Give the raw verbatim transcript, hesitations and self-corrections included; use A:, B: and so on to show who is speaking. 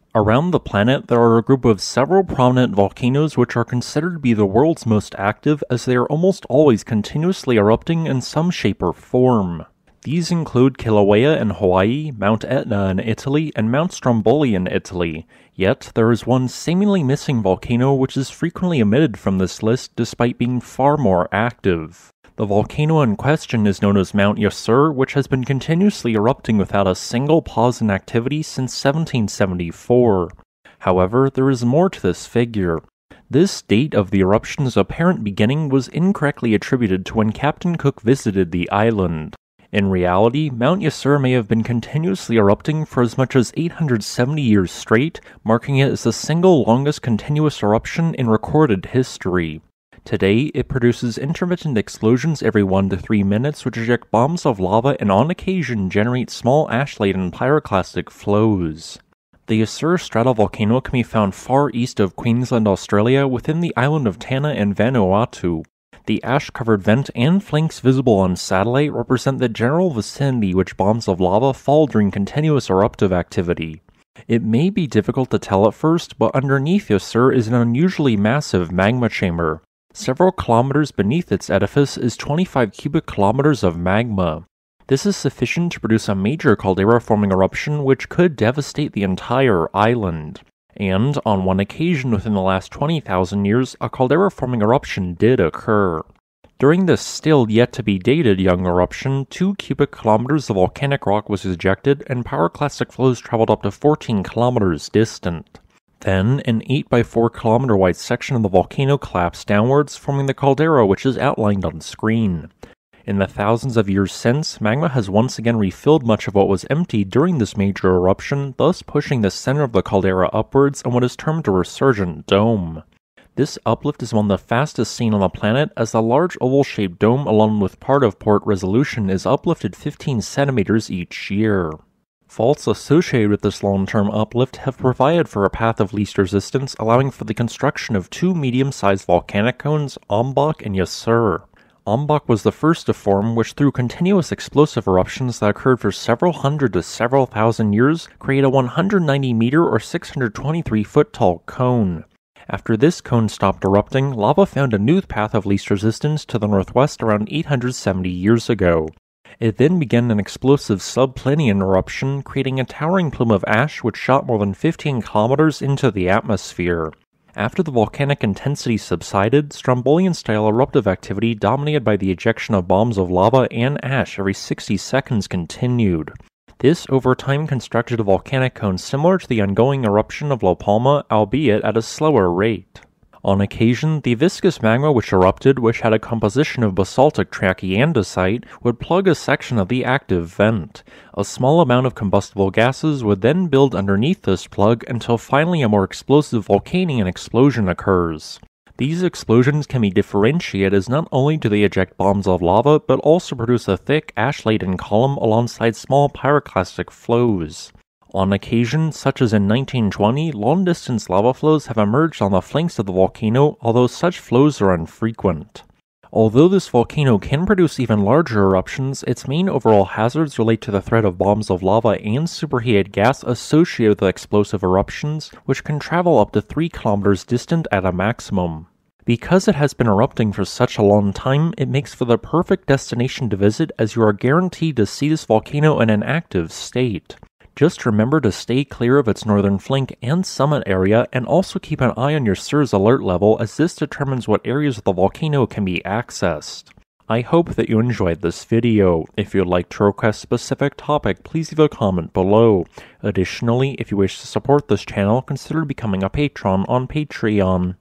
A: Around the planet, there are a group of several prominent volcanoes which are considered to be the world's most active, as they are almost always continuously erupting in some shape or form. These include Kilauea in Hawaii, Mount Etna in Italy, and Mount Stromboli in Italy. Yet, there is one seemingly missing volcano which is frequently omitted from this list despite being far more active. The volcano in question is known as Mount Yasur, which has been continuously erupting without a single pause in activity since seventeen seventy-four. However, there is more to this figure. This date of the eruption's apparent beginning was incorrectly attributed to when Captain Cook visited the island. In reality, Mount Yasur may have been continuously erupting for as much as eight hundred seventy years straight, marking it as the single longest continuous eruption in recorded history. Today, it produces intermittent explosions every one to three minutes which eject bombs of lava and on occasion generate small ash-laden pyroclastic flows. The Yasur stratovolcano can be found far east of Queensland, Australia, within the island of Tanna and Vanuatu. The ash-covered vent and flanks visible on satellite represent the general vicinity which bombs of lava fall during continuous eruptive activity. It may be difficult to tell at first, but underneath Yasur is an unusually massive magma chamber. Several kilometers beneath its edifice is twenty-five cubic kilometers of magma. This is sufficient to produce a major caldera-forming eruption which could devastate the entire island. And, on one occasion within the last twenty thousand years, a caldera-forming eruption did occur. During this still yet-to-be-dated young eruption, two cubic kilometers of volcanic rock was ejected and pyroclastic flows traveled up to fourteen kilometers distant. Then, an eight by four kilometer wide section of the volcano collapsed downwards, forming the caldera which is outlined on screen. In the thousands of years since, magma has once again refilled much of what was empty during this major eruption, thus pushing the center of the caldera upwards in what is termed a resurgent dome. This uplift is one of the fastest seen on the planet, as the large oval-shaped dome along with part of port resolution is uplifted fifteen centimeters each year. Faults associated with this long-term uplift have provided for a path of least resistance, allowing for the construction of two medium-sized volcanic cones, Ombak and Yasur. Ombak was the first to form, which through continuous explosive eruptions that occurred for several hundred to several thousand years, create a one hundred ninety meter or six hundred twenty-three foot tall cone. After this cone stopped erupting, lava found a new path of least resistance to the northwest around eight hundred seventy years ago. It then began an explosive subplinian eruption, creating a towering plume of ash which shot more than fifteen kilometers into the atmosphere. After the volcanic intensity subsided, Strombolian-style eruptive activity dominated by the ejection of bombs of lava and ash every sixty seconds continued. This over time constructed a volcanic cone similar to the ongoing eruption of La Palma, albeit at a slower rate. On occasion, the viscous magma which erupted, which had a composition of basaltic trachyandesite, would plug a section of the active vent. A small amount of combustible gases would then build underneath this plug until finally a more explosive volcanic explosion occurs. These explosions can be differentiated as not only do they eject bombs of lava, but also produce a thick ash-laden column alongside small pyroclastic flows. On occasion, such as in nineteen twenty, long-distance lava flows have emerged on the flanks of the volcano, although such flows are infrequent. Although this volcano can produce even larger eruptions, its main overall hazards relate to the threat of bombs of lava and superheated gas associated with explosive eruptions, which can travel up to three kilometers distant at a maximum. Because it has been erupting for such a long time, it makes for the perfect destination to visit, as you are guaranteed to see this volcano in an active state. Just remember to stay clear of its northern flank and summit area, and also keep an eye on your Yasur's alert level, as this determines what areas of the volcano can be accessed. I hope that you enjoyed this video. If you would like to request a specific topic, please leave a comment below. Additionally, if you wish to support this channel, consider becoming a patron on Patreon.